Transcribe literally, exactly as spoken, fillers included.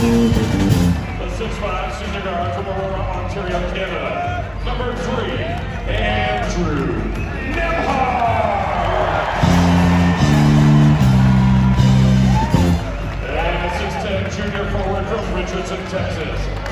The six five senior guard from Aurora, Ontario, Canada, number three, Andrew Nemhart. And the six ten junior forward from Richardson, Texas,